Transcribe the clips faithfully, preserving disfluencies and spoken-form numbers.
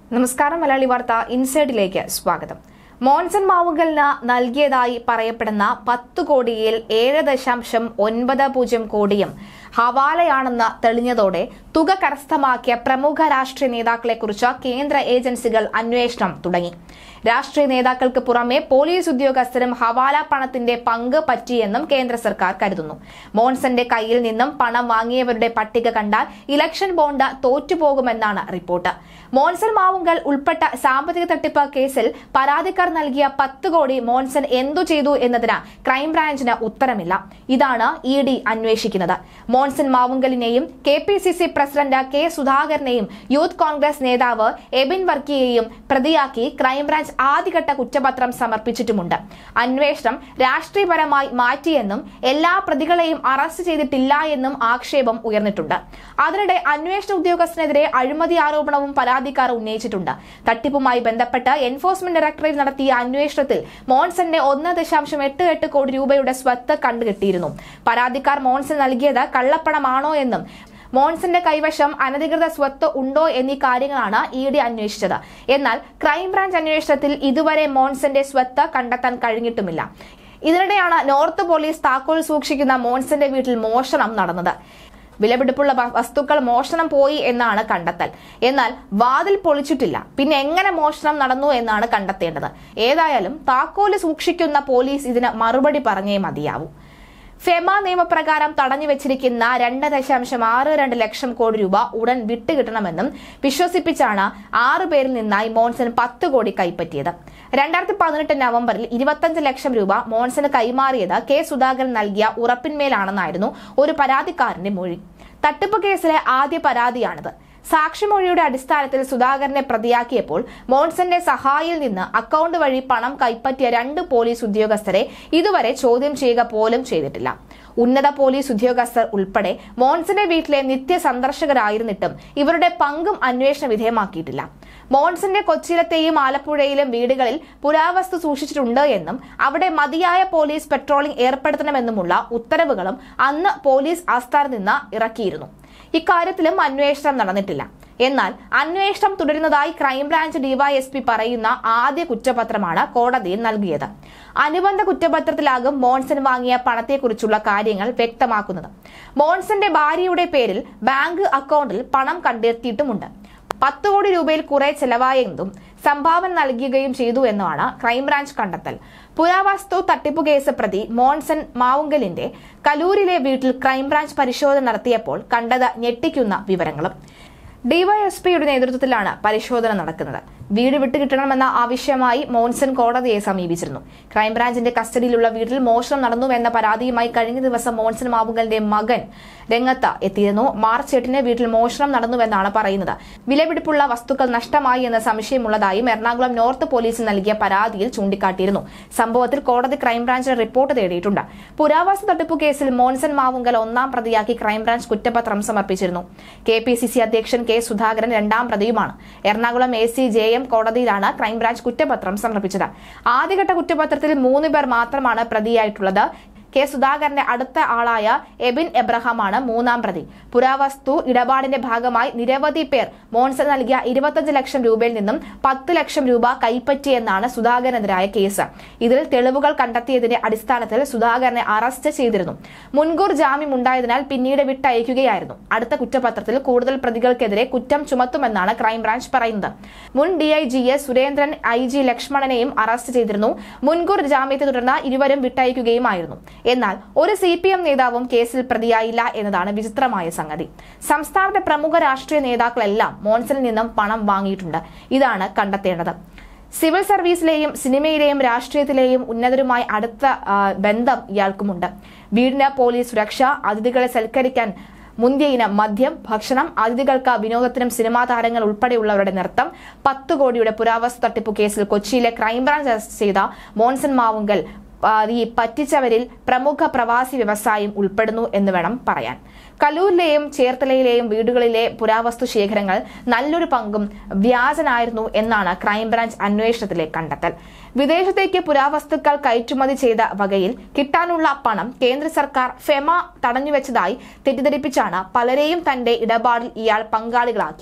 നമസ്കാരം. മലയാളി വാർത്ത ഇൻസൈഡിലേക്ക് സ്വാഗതം. മോൻസൺ മാവുങ്കലിന് നൽകിയതായി പറയപ്പെടുന്ന പത്ത് കോടിയിൽ ഏഴ് ദശാംശം ഒൻപത് പൂജ്യം കോടിയും ഹവാലയാണെന്ന് തെളിഞ്ഞതോടെ തുക കരസ്ഥമാക്കിയ പ്രമുഖ രാഷ്ട്രീയ നേതാക്കളെക്കുറിച്ച് കേന്ദ്ര ഏജൻസികൾ അന്വേഷണം തുടങ്ങി. രാഷ്ട്രീയ നേതാക്കൾക്ക് പുറമെ പോലീസ് ഉദ്യോഗസ്ഥരും ഹവാല പണത്തിന്റെ പങ്ക് പറ്റിയെന്നും കേന്ദ്ര സർക്കാർ കരുതുന്നു. മോൻസന്റെ കയ്യിൽ നിന്നും പണം വാങ്ങിയവരുടെ പട്ടിക കണ്ടാൽ ഇലക്ഷൻ ബോണ്ട് തോറ്റുപോകുമെന്നാണ് റിപ്പോർട്ട്. മോൻസൺ മാവുങ്കൽ ഉൾപ്പെട്ട സാമ്പത്തിക തട്ടിപ്പ് കേസിൽ പരാതിക്കാർ നൽകിയ പത്ത് കോടി മോൻസൺ എന്തു ചെയ്തു എന്നതിന് ക്രൈംബ്രാഞ്ചിന് ഉത്തരമില്ല. ഇതാണ് ഇ ഡി അന്വേഷിക്കുന്നത്. മോൻസൺ മാവുങ്കലിനെയും K P C C president K സുധാകരനെയും യൂത്ത് കോൺഗ്രസ് നേതാവ് എബിൻ വർക്കിയെയും പ്രതിയാക്കി ക്രൈംബ്രാഞ്ച് ആദ്യഘട്ട കുറ്റപത്രം സമർപ്പിച്ചിട്ടുമുണ്ട്. അന്വേഷണം രാഷ്ട്രീയപരമായി മാറ്റിയെന്നും എല്ലാ പ്രതികളെയും അറസ്റ്റ് ചെയ്തിട്ടില്ല എന്നും ആക്ഷേപം ഉയർന്നിട്ടുണ്ട്. അതിനിടെ അന്വേഷണ ഉദ്യോഗസ്ഥനെതിരെ അഴിമതി ആരോപണവും പരാതിക്കാർ ഉന്നയിച്ചിട്ടുണ്ട്. തട്ടിപ്പുമായി ബന്ധപ്പെട്ട് എൻഫോഴ്സ്മെന്റ് ഡയറക്ടറേറ്റ് നടത്തിയ അന്വേഷണത്തിൽ മോൻസന്റെ ഒന്ന് ദശാംശം എട്ട് എട്ട് കോടി രൂപയുടെ സ്വത്ത് കണ്ടുകെട്ടിയിരുന്നു. പരാതിക്കാർ മോൻസൺ നൽകിയത് കള്ളപ്പണമാണോ എന്നും മോൻസന്റെ കൈവശം അനധികൃത സ്വത്ത് ഉണ്ടോ എന്നീ കാര്യങ്ങളാണ് ഇ ഡി അന്വേഷിച്ചത്. എന്നാൽ ക്രൈംബ്രാഞ്ച് അന്വേഷണത്തിൽ ഇതുവരെ മോൻസന്റെ സ്വത്ത് കണ്ടെത്താൻ കഴിഞ്ഞിട്ടുമില്ല. ഇതിനിടെയാണ് നോർത്ത് പോലീസ് താക്കോൽ സൂക്ഷിക്കുന്ന മോൻസന്റെ വീട്ടിൽ മോഷണം നടന്നത്. വിലപിടിപ്പുള്ള വസ്തുക്കൾ മോഷണം പോയി എന്നാണ് കണ്ടെത്തൽ. എന്നാൽ വാതിൽ പൊളിച്ചിട്ടില്ല. പിന്നെ എങ്ങനെ മോഷണം നടന്നു എന്നാണ് കണ്ടെത്തേണ്ടത്. ഏതായാലും താക്കോല് സൂക്ഷിക്കുന്ന പോലീസ് ഇതിന് മറുപടി പറഞ്ഞേ മതിയാവൂ. ഫെമ നിയമപ്രകാരം തടഞ്ഞുവെച്ചിരിക്കുന്ന രണ്ട് ദശാംശം ആറ് രണ്ട് ലക്ഷം കോടി രൂപ ഉടൻ വിട്ടുകിട്ടണമെന്നും വിശ്വസിപ്പിച്ചാണ് ആറ് പേരിൽ നിന്നായി മോൻസൺ പത്ത് കോടി കൈപ്പറ്റിയത്. രണ്ടായിരത്തി പതിനെട്ട് നവംബറിൽ ഇരുപത്തഞ്ച് ലക്ഷം രൂപ മോൻസന് കൈമാറിയത് കെ സുധാകരൻ നൽകിയ ഉറപ്പിന്മേലാണെന്നായിരുന്നു ഒരു പരാതിക്കാരന്റെ മൊഴി. തട്ടിപ്പ് കേസിലെ ആദ്യ പരാതിയാണിത്. സാക്ഷിമൊഴിയുടെ അടിസ്ഥാനത്തിൽ സുധാകരനെ പ്രതിയാക്കിയപ്പോൾ മോൻസന്റെ സഹായിയിൽ നിന്ന് അക്കൗണ്ട് വഴി പണം കൈപ്പറ്റിയ രണ്ട് പോലീസ് ഉദ്യോഗസ്ഥരെ ഇതുവരെ ചോദ്യം ചെയ്യുക പോലും ചെയ്തിട്ടില്ല. ഉന്നത പോലീസ് ഉദ്യോഗസ്ഥർ ഉൾപ്പെടെ മോൻസന്റെ വീട്ടിലെ നിത്യ സന്ദർശകരായിരുന്നിട്ടും ഇവരുടെ പങ്കും അന്വേഷണ വിധേയമാക്കിയിട്ടില്ല. മോൻസന്റെ കൊച്ചിയിലത്തെയും ആലപ്പുഴയിലും വീടുകളിൽ പുരാവസ്തു സൂക്ഷിച്ചിട്ടുണ്ട് എന്നും അവിടെ മതിയായ പോലീസ് പെട്രോളിംഗ് ഏർപ്പെടുത്തണമെന്നുമുള്ള ഉത്തരവുകളും അന്ന് പോലീസ് ആസ്ഥാനത്ത് നിന്ന് ഇറക്കിയിരുന്നു. ഇക്കാര്യത്തിലും അന്വേഷണം നടന്നിട്ടില്ല. എന്നാൽ അന്വേഷണം തുടരുന്നതായി ക്രൈംബ്രാഞ്ച് ഡിവൈഎസ്പി പറയുന്ന ആദ്യ കുറ്റപത്രമാണ് കോടതിയിൽ നൽകിയത്. അനുബന്ധ കുറ്റപത്രത്തിലാകും മോൻസൺ വാങ്ങിയ പണത്തെക്കുറിച്ചുള്ള കാര്യങ്ങൾ വ്യക്തമാക്കുന്നത്. മോൻസന്റെ ഭാര്യയുടെ പേരിൽ ബാങ്ക് അക്കൗണ്ടിൽ പണം കണ്ടെത്തിയിട്ടുമുണ്ട്. പത്ത് കോടി രൂപയിൽ കുറെ ചെലവായെന്നും സംഭാവന നൽകുകയും ചെയ്തു എന്നാണ് ക്രൈംബ്രാഞ്ച് കണ്ടെത്തൽ. പുരാവസ്തു തട്ടിപ്പു കേസ് പ്രതി മോൻസൺ മാവുങ്കലിന്റെ കലൂരിലെ വീട്ടിൽ ക്രൈംബ്രാഞ്ച് പരിശോധന നടത്തിയപ്പോൾ കണ്ടത് ഞെട്ടിക്കുന്ന വിവരങ്ങളും. ഡിവൈഎസ്പിയുടെ നേതൃത്വത്തിലാണ് പരിശോധന നടക്കുന്നത്. വീട് വിട്ടുകിട്ടണമെന്ന ആവശ്യമായി മോൻസൺ കോടതിയെ സമീപിച്ചിരുന്നു. ക്രൈംബ്രാഞ്ചിന്റെ കസ്റ്റഡിയിലുള്ള വീട്ടിൽ മോഷണം നടന്നുവെന്ന പരാതിയുമായി കഴിഞ്ഞ ദിവസം മോൻസൺ മാവുങ്കലിന്റെ മകൻ രംഗത്ത് എത്തിയിരുന്നു. മാർച്ച് എട്ടിന് വീട്ടിൽ മോഷണം നടന്നുവെന്നാണ് പറയുന്നത്. വിലപിടിപ്പുള്ള വസ്തുക്കൾ നഷ്ടമായി എന്ന സംശയമുള്ളതായും എറണാകുളം നോർത്ത് പോലീസിൽ നൽകിയ പരാതിയിൽ ചൂണ്ടിക്കാട്ടിയിരുന്നു. സംഭവത്തിൽ കോടതി ക്രൈംബ്രാഞ്ചിന് റിപ്പോർട്ട് തേടിയിട്ടുണ്ട്. പുരാവസ്തു തട്ടിപ്പു കേസിൽ മോൻസൺ മാവുങ്കൽ ഒന്നാം പ്രതിയാക്കി ക്രൈംബ്രാഞ്ച് കുറ്റപത്രം സമർപ്പിച്ചിരുന്നു. കെ പി സി സി അധ്യക്ഷൻ കെ സുധാകരൻ രണ്ടാം പ്രതിയുമാണ്. Ernakulam A C J M കോടതിയിലാണ് ക്രൈംബ്രാഞ്ച് കുറ്റപത്രം സമർപ്പിച്ചത്. ആദ്യഘട്ട കുറ്റപത്രത്തിൽ മൂന്ന് പേർ മാത്രമാണ് പ്രതിയായിട്ടുള്ളത്. കെ സുധാകരന്റെ അടുത്ത ആളായ എബിൻ എബ്രഹാമാണ് മൂന്നാം പ്രതി. പുരാവസ്തു ഇടപാടിന്റെ ഭാഗമായി നിരവധി പേർ മോൻസൺ നൽകിയ ഇരുപത്തഞ്ച് ലക്ഷം രൂപയിൽ നിന്നും പത്ത് ലക്ഷം രൂപ കൈപ്പറ്റിയെന്നാണ് സുധാകരനെതിരായ കേസ്. ഇതിൽ തെളിവുകൾ കണ്ടെത്തിയതിന്റെ അടിസ്ഥാനത്തിൽ സുധാകരനെ അറസ്റ്റ് ചെയ്തിരുന്നു. മുൻകൂർ ജാമ്യം ഉണ്ടായതിനാൽ പിന്നീട് വിട്ടയക്കുകയായിരുന്നു. അടുത്ത കുറ്റപത്രത്തിൽ കൂടുതൽ പ്രതികൾക്കെതിരെ കുറ്റം ചുമത്തുമെന്നാണ് ക്രൈംബ്രാഞ്ച് പറയുന്നത്. മുൻ D I G S Surendran, I G ലക്ഷ്മണനെയും അറസ്റ്റ് ചെയ്തിരുന്നു. മുൻകൂർ ജാമ്യത്തെ തുടർന്ന് ഇരുവരും വിട്ടയക്കുകയുമായിരുന്നു. എന്നാൽ ഒരു സി പി എം നേതാവും കേസിൽ പ്രതിയായില്ല എന്നതാണ് വിചിത്രമായ സംഗതി. സംസ്ഥാനത്തെ പ്രമുഖ രാഷ്ട്രീയ നേതാക്കളെല്ലാം മോൻസണിൽ നിന്നും പണം വാങ്ങിയിട്ടുണ്ട്. ഇതാണ് കണ്ടെത്തേണ്ടത്. സിവിൽ സർവീസിലെയും സിനിമയിലെയും രാഷ്ട്രീയത്തിലെയും ഉന്നതരുമായി അടുത്ത ബന്ധം ഇയാൾക്കുമുണ്ട്. വീടിന് പോലീസ് സുരക്ഷ, അതിഥികളെ സൽക്കരിക്കാൻ മുന്തിയ ഇനം മദ്യം, ഭക്ഷണം, അതിഥികൾക്ക് വിനോദത്തിനും സിനിമാ താരങ്ങൾ ഉൾപ്പെടെയുള്ളവരുടെ നൃത്തം. പത്ത് കോടിയുടെ പുരാവസ്തു തട്ടിപ്പു കേസിൽ കൊച്ചിയിലെ ക്രൈംബ്രാഞ്ച് അറസ്റ്റ് ചെയ്ത മോൻസൺ മാവുങ്കൽ ഈ പറ്റിച്ചവരിൽ പ്രമുഖ പ്രവാസി വ്യവസായം ഉൾപ്പെടുന്നു എന്ന് വേണം പറയാൻ. കലൂരിലെയും ചേർത്തലയിലെയും വീടുകളിലെ പുരാവസ്തു ശേഖരങ്ങൾ നല്ലൊരു പങ്കും വ്യാജനായിരുന്നു എന്നാണ് ക്രൈംബ്രാഞ്ച് അന്വേഷണത്തിലെ കണ്ടെത്തൽ. വിദേശത്തേക്ക് പുരാവസ്തുക്കൾ കയറ്റുമതി ചെയ്ത വകയിൽ കിട്ടാനുള്ള പണം കേന്ദ്ര സർക്കാർ ഫെമ തടഞ്ഞുവെച്ചതായി തെറ്റിദ്ധരിപ്പിച്ചാണ് പലരെയും തന്റെ ഇടപാടിൽ ഇയാൾ പങ്കാളികളാക്കിയത്.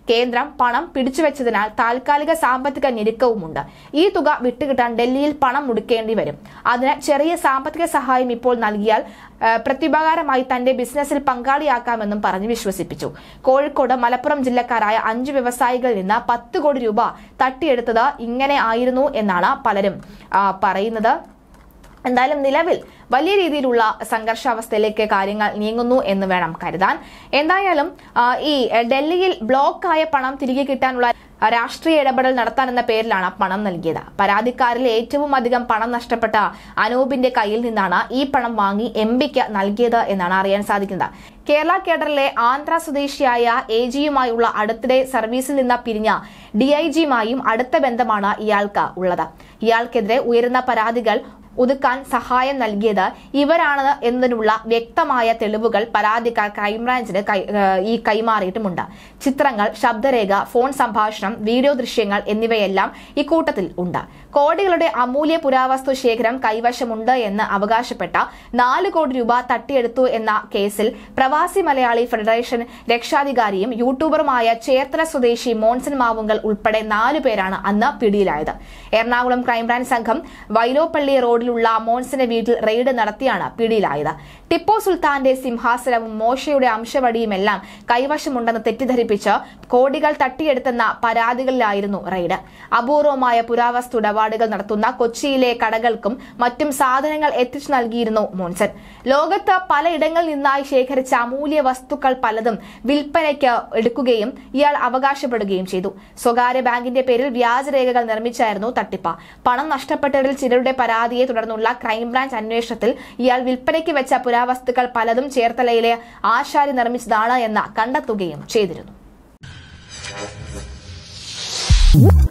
കേന്ദ്രം പണം പിടിച്ചുവെച്ചതിനാൽ താൽക്കാലിക സാമ്പത്തിക ഞെരുക്കവുമുണ്ട്. ഈ തുക വിട്ടുകിട്ടാൻ ഡൽഹിയിൽ പണം മുടക്കേണ്ടി വരും. അതിന് ചെറിയ സാമ്പത്തിക സഹായം ഇപ്പോൾ നൽകിയാൽ പ്രത്യുപകാരമായി തന്റെ ബിസിനസ്സിൽ പങ്കാളിയാക്കാമെന്നും പറഞ്ഞ് വിശ്വസിപ്പിച്ചു. കോഴിക്കോട്, മലപ്പുറം ജില്ലക്കാരായ അഞ്ചു വ്യവസായികളിൽ നിന്ന് പത്ത് കോടി രൂപ തട്ടിയെടുത്തത് ഇങ്ങനെ ആയിരുന്നു എന്നാണ് പലരും പറയുന്നത്. എന്തായാലും നിലവിൽ വലിയ രീതിയിലുള്ള സംഘർഷാവസ്ഥയിലേക്ക് കാര്യങ്ങൾ നീങ്ങുന്നു എന്ന് വേണം കരുതാൻ. എന്തായാലും ഈ ഡൽഹിയിൽ ബ്ലോക്കായ പണം തിരികെ കിട്ടാനുള്ള രാഷ്ട്രീയ ഇടപെടൽ നടത്താനെന്ന പേരിലാണ് പണം നൽകിയത്. പരാതിക്കാരിൽ ഏറ്റവും അധികം പണം നഷ്ടപ്പെട്ട അനൂപിന്റെ കയ്യിൽ നിന്നാണ് ഈ പണം വാങ്ങി എം പിക്ക് നൽകിയത് എന്നാണ് അറിയാൻ സാധിക്കുന്നത്. കേരള കേഡറിലെ ആന്ധ്ര സ്വദേശിയായ എ ജിയുമായുള്ള അടുത്തിടെ സർവീസിൽ നിന്ന് പിരിഞ്ഞ ഡി ഐ ജിയുമായും അടുത്ത ബന്ധമാണ് ഇയാൾക്ക് ഉള്ളത്. ഇയാൾക്കെതിരെ ഉയരുന്ന പരാതികൾ ഒതുക്കാൻ സഹായം നൽകിയത് ഇവരാണ് എന്നതിനുള്ള വ്യക്തമായ തെളിവുകൾ പരാതിക്കാർ ക്രൈംബ്രാഞ്ചിന് ഈ കൈമാറിയിട്ടുമുണ്ട്. ചിത്രങ്ങൾ, ശബ്ദരേഖ, ഫോൺ സംഭാഷണം, വീഡിയോ ദൃശ്യങ്ങൾ എന്നിവയെല്ലാം ഇക്കൂട്ടത്തിൽ ഉണ്ട്. കോടികളുടെ അമൂല്യ പുരാവസ്തു ശേഖരം കൈവശമുണ്ട് എന്ന് അവകാശപ്പെട്ട നാല് കോടി രൂപ തട്ടിയെടുത്തു എന്ന കേസിൽ പ്രവാസി മലയാളി ഫെഡറേഷൻ രക്ഷാധികാരിയും യൂട്യൂബറുമായ ചേർത്തല സ്വദേശി മോൻസൺ മാവുങ്കൽ ഉൾപ്പെടെ നാലു പേരാണ് അന്ന് പിടിയിലായത്. എറണാകുളം ക്രൈംബ്രാഞ്ച് സംഘം വൈലോപ്പള്ളി റോഡിലുള്ള മോൻസന്റെ വീട്ടിൽ റെയ്ഡ് നടത്തിയാണ് പിടിയിലായത്. ടിപ്പു സുൽത്താന്റെ സിംഹാസനവും മോശയുടെ അംശവടിയുമെല്ലാം കൈവശമുണ്ടെന്ന് തെറ്റിദ്ധരിപ്പിച്ച് കോടികൾ തട്ടിയെടുത്തെന്ന പരാതികളിലായിരുന്നു റെയ്ഡ്. അപൂർവമായ പുരാവസ്തു ഇടപാടുകൾ നടത്തുന്ന കൊച്ചിയിലെ കടകൾക്കും മറ്റും സാധനങ്ങൾ എത്തിച്ചു നൽകിയിരുന്നു മോൻസൺ. ലോകത്ത് പലയിടങ്ങളിൽ നിന്നായി ശേഖരിച്ച അമൂല്യ വസ്തുക്കൾ പലതും വിൽപ്പനയ്ക്ക് എടുക്കുകയും ഇയാൾ അവകാശപ്പെടുകയും ചെയ്തു. സ്വകാര്യ ബാങ്കിന്റെ പേരിൽ വ്യാജരേഖകൾ നിർമ്മിച്ചായിരുന്നു തട്ടിപ്പ്. പണം നഷ്ടപ്പെട്ടവരിൽ ചിലരുടെ പരാതിയെ തുടർന്നുള്ള ക്രൈംബ്രാഞ്ച് അന്വേഷണത്തിൽ ഇയാൾ വിൽപ്പനയ്ക്ക് വെച്ച പുരാവസ്തുക്കൾ പലതും ചേർത്തലയിലെ ആശാരി നിർമ്മിച്ചതാണ് എന്ന് കണ്ടെത്തുകയും ചെയ്തിരുന്നു.